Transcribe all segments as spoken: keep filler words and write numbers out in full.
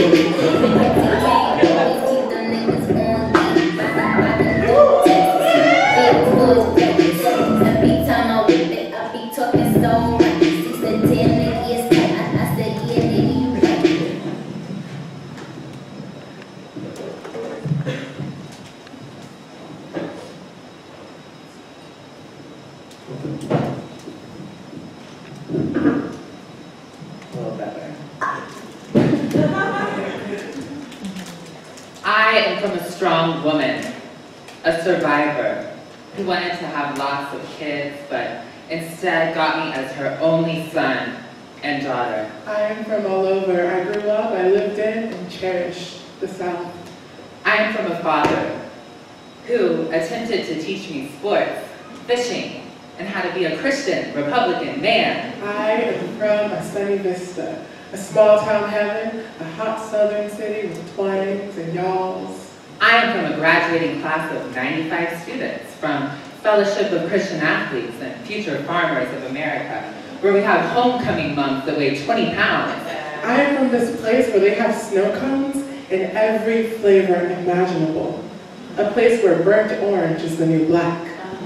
I am from a strong woman, a survivor, who wanted to have lots of kids, but instead got me as her only son and daughter. I am from all over. I grew up, I lived in, and cherished the South. I am from a father who attempted to teach me sports, fishing, and how to be a Christian, Republican man. I am from a sunny vista, a small town heaven, a hot southern city with twangs and y'alls. I am from a graduating class of ninety-five students from Fellowship of Christian Athletes and Future Farmers of America, where we have homecoming months that weigh twenty pounds. I am from this place where they have snow cones in every flavor imaginable. A place where burnt orange is the new black.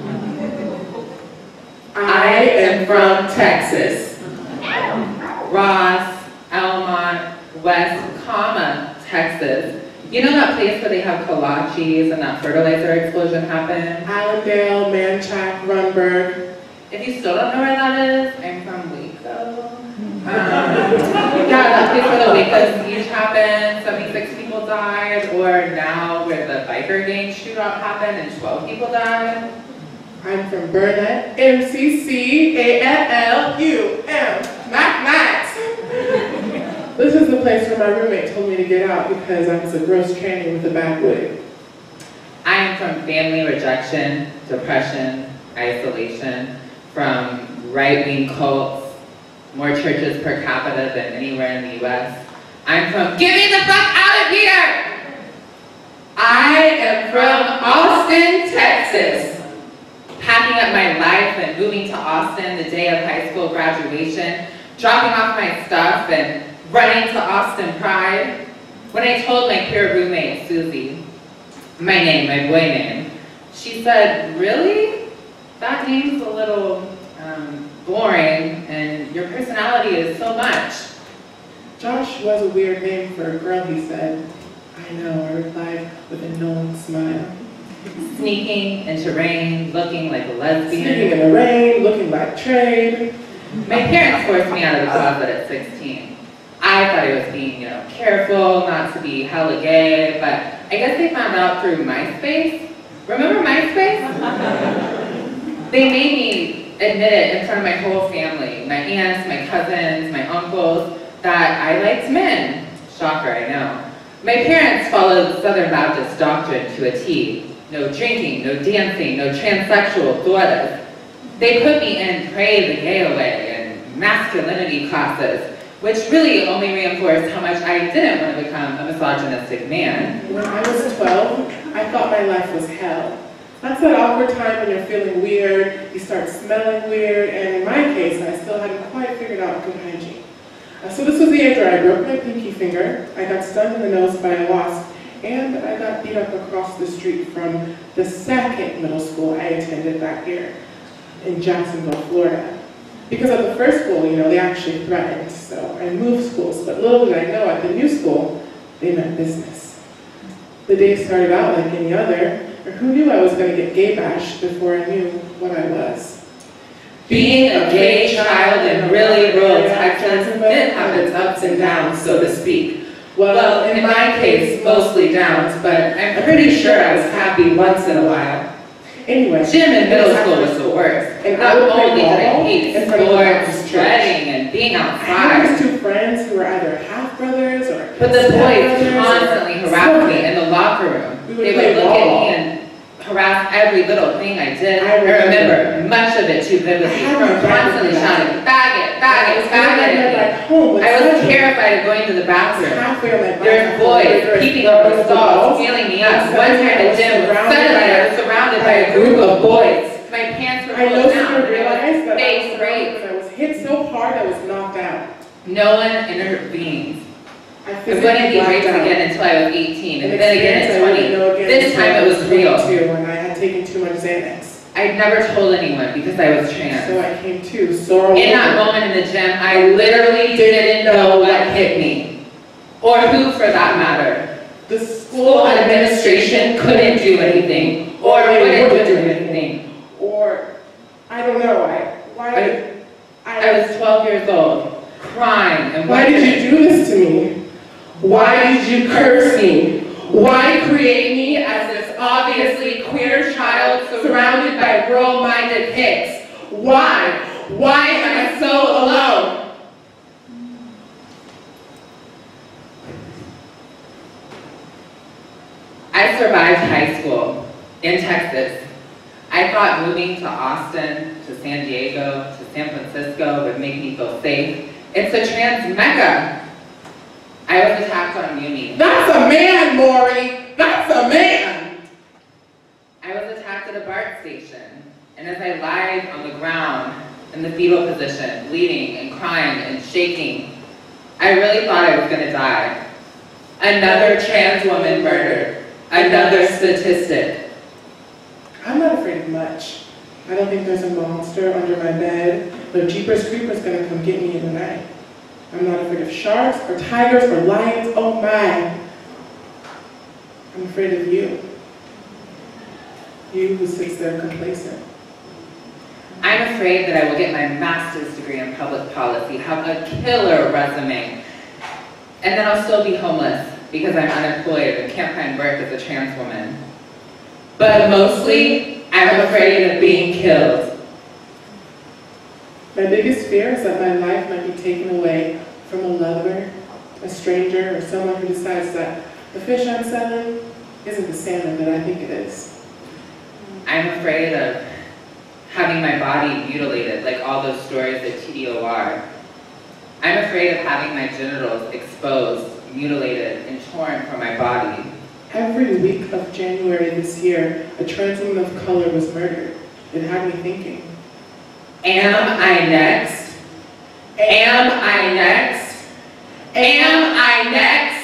I am from Texas. Ross, Elmont, West, comma, Texas. You know that place where they have kolaches and that fertilizer explosion happened? Allendale, Manchac, Runberg. If you still don't know where that is, I'm from Waco. Um, yeah, that place where the Waco siege happened, seventy-six people died, or now where the biker gang shootout happened and twelve people died. I'm from Burnett, M C C A L L U M, Mac Max. This is the place where my roommate told me to get out because I was a gross tranny with a bad wig. I am from family rejection, depression, isolation, from right-wing cults, more churches per capita than anywhere in the U S. I'm from, get me the fuck out of here! I am from Austin, Texas. Packing up my life and moving to Austin the day of high school graduation, dropping off my stuff and running to Austin Pride. When I told my queer roommate, Susie, my name, my boy name, she said, really? That name's a little um, boring and your personality is so much. Josh was a weird name for a girl, he said. I know, I replied with a knowing smile. Sneaking into rain, looking like a lesbian. Sneaking in the rain, looking like trade. My parents forced me out of the closet at sixteen. I thought I was being, you know, careful not to be hella gay, but I guess they found out through MySpace. Remember MySpace? They made me admit it in front of my whole family, my aunts, my cousins, my uncles, that I liked men. Shocker, I know. My parents followed Southern Baptist doctrine to a T. No drinking, no dancing, no transsexual daughters. They put me in Pray the Gay Away and masculinity classes, which really only reinforced how much I didn't want to become a misogynistic man. When I was twelve, I thought my life was hell. That's that awkward time when you're feeling weird, you start smelling weird, and in my case, I still hadn't quite figured out good hygiene. Uh, so this was the after I broke my pinky finger, I got stung in the nose by a wasp, and I got beat up across the street from the second middle school I attended that year in Jacksonville, Florida. Because at the first school, you know, they actually threatened, so I moved schools, but little did I know at the new school, they meant business. The day started out like any other, or who knew I was going to get gay bashed before I knew what I was. Being a gay child in really rural Texas did have its ups and downs, so to speak. Well, in my case, mostly downs, but I'm pretty sure I was happy once in a while. Anyway, gym in middle school was the worst. And Not I would only did I play hate ball sports, sweating, and being I had outside, these two friends who were either half-brothers or but the boys step-brothers constantly or harassed me something. in the locker room. We would They play would look at ball. me and harass every little thing I did. I I remember, remember. much of it too vividly, I had from my back constantly to that. shouting, faggot, faggot, faggot at Back me. home with I was such a- terrified of going to the bathroom. halfway on my back. There's boys peeping over the stalls, feeling me up. One time I the was gym, surrounded suddenly by- I was surrounded by a group of boys. My pants were I no pulled down. sooner realized that I Face was raped. when I was hit so hard I was knocked out. No one intervenes. I It wouldn't be raped again until I was eighteen, and then again at twenty. This time it was real. And I had taken too much Xanax. I never told anyone because I was trans. So I came to sorrow. In that moment in the gym, I literally didn't know what hit me. Or who, for that matter. The school administration couldn't do anything. Or wouldn't do anything. Or, I don't know, I, why, I, I was twelve years old, crying. And why did you do this to me? Why did you curse me? Why create me as this obviously queer child surrounded by rural-minded hicks? Why? Why am I so alone? I survived high school in Texas. I thought moving to Austin, to San Diego, to San Francisco would make me feel safe. It's a trans mecca. I was attacked on uni. That's a man, Maury! That's a man! I was attacked at a BART station, and as I lied on the ground in the fetal position, bleeding and crying and shaking, I really thought I was gonna die. Another trans woman murdered. Another statistic. I'm not afraid of much. I don't think there's a monster under my bed, but Jeepers Creepers gonna come get me in the night. I'm not afraid of sharks or tigers or lions, oh my. I'm afraid of you. You who sits there complacent. I'm afraid that I will get my master's degree in public policy, have a killer resume, and then I'll still be homeless because I'm unemployed and can't find work as a trans woman. But mostly, I'm afraid of being killed. My biggest fear is that my life might be taken away from a lover, a stranger, or someone who decides that the fish I'm selling isn't the salmon that I think it is. I'm afraid of having my body mutilated, like all those stories at T D O R. I'm afraid of having my genitals exposed, mutilated, and torn from my body. Every week of January this year, a trans woman of color was murdered. It had me thinking. Am I next? Am I next? Am I next?